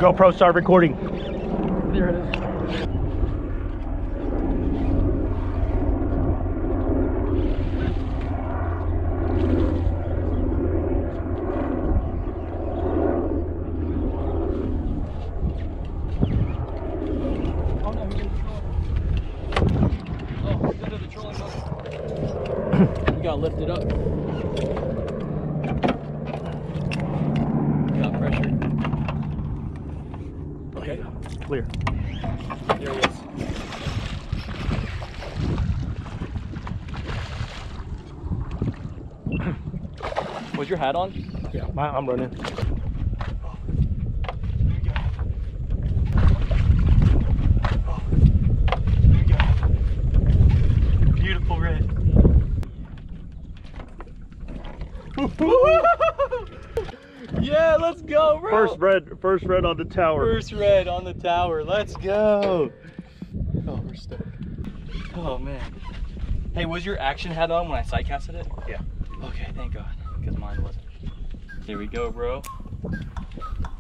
GoPro, start recording. There it is. Oh no, he did the trolling. Oh, instead of the trolling motor. You gotta lift it up. Got pressure. Okay, Clear. there he is. Was your hat on? Yeah, I'm running. Beautiful red. Yeah, let's go, bro. First red on the tower. First red on the tower. Let's go. Oh, we're stuck. Oh man. Hey, was your action hat on when I side casted it? Yeah. Okay, thank God, because mine wasn't. Here we go, bro.